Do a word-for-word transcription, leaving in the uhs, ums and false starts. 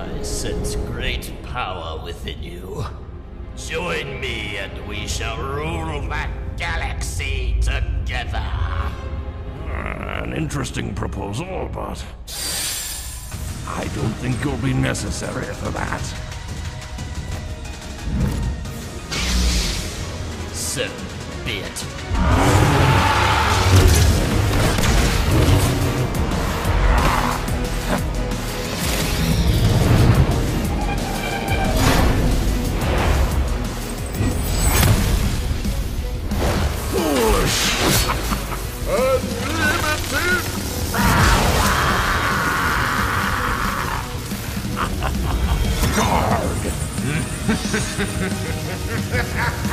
I sense great power within you. Join me and we shall rule that galaxy together. Uh, an interesting proposal, but I don't think you'll be necessary for that. So be it. Guard!